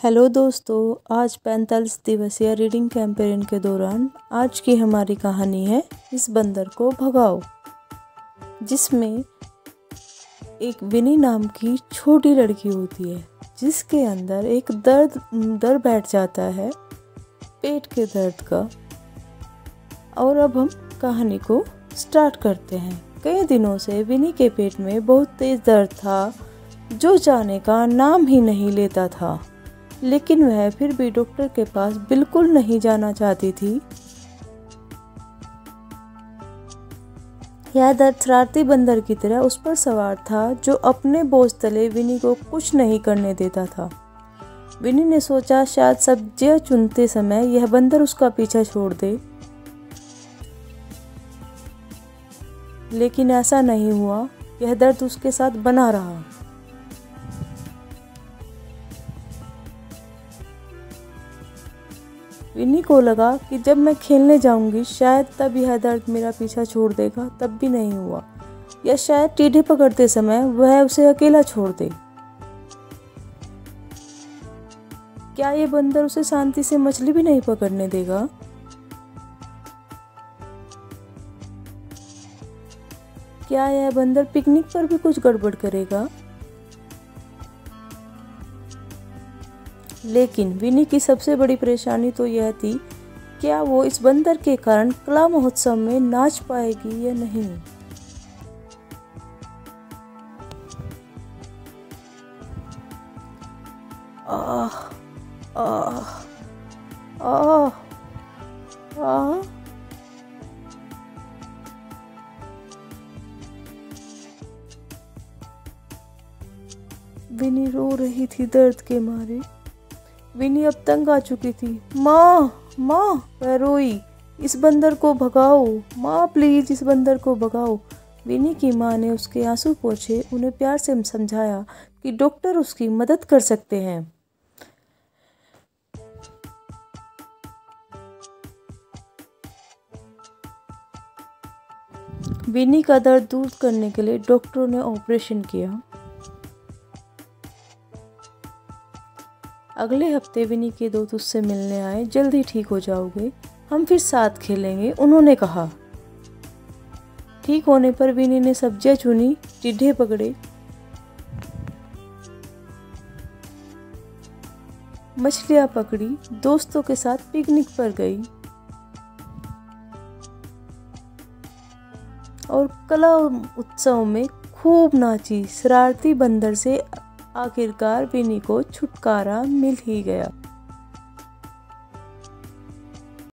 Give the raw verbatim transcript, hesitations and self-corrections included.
Hello दोस्तों, आज पैंतालीस दिवसीय रीडिंग कैंपेन के दौरान आज की हमारी कहानी है इस बंदर को भगाओ, जिसमें एक विनी नाम की छोटी लड़की होती है जिसके अंदर एक दर्द डर बैठ जाता है, पेट के दर्द का। और अब हम कहानी को स्टार्ट करते हैं। कई दिनों से विनी के पेट में बहुत तेज दर्द था जो जाने का नाम ही नहीं लेता था, लेकिन वह फिर भी डॉक्टर के पास बिल्कुल नहीं जाना चाहती थी। यह दर्द शरारती बंदर की तरह उस पर सवार था जो अपने बोझ तले विनी को कुछ नहीं करने देता था। विनी ने सोचा शायद सब्जियां चुनते समय यह बंदर उसका पीछा छोड़ दे, लेकिन ऐसा नहीं हुआ। यह दर्द उसके साथ बना रहा। विनी को लगा कि जब मैं खेलने जाऊंगी शायद तब यह दर्द मेरा पीछा छोड़ देगा, तब भी नहीं हुआ। या शायद टीढ़े पकड़ते समय वह उसे अकेला छोड़ दे। क्या ये बंदर उसे शांति से मछली भी नहीं पकड़ने देगा? क्या यह बंदर पिकनिक पर भी कुछ गड़बड़ करेगा? लेकिन विनी की सबसे बड़ी परेशानी तो यह थी, क्या वो इस बंदर के कारण कला महोत्सव में नाच पाएगी या नहीं। आह आह आह आह विनी रो रही थी दर्द के मारे। विनी अब तंग आ चुकी थी। माँ माँ वह रोई, इस बंदर को भगाओ, माँ प्लीज इस बंदर को भगाओ। विनी की माँ ने उसके आंसू पोंछे, उन्हें प्यार से समझाया कि डॉक्टर उसकी मदद कर सकते हैं। विनी का दर्द दूर करने के लिए डॉक्टरों ने ऑपरेशन किया। अगले हफ्ते विनी के दोस्त उससे मिलने आए। जल्दी ठीक हो जाओगे, हम फिर साथ खेलेंगे, उन्होंने कहा। ठीक होने पर विनी ने सब्जियां चुनी, टिड्ढे पकड़े, मछलियां पकड़ी, दोस्तों के साथ पिकनिक पर गई और कला उत्सव में खूब नाची। शरारती बंदर से आखिरकार विनी को छुटकारा मिल ही गया।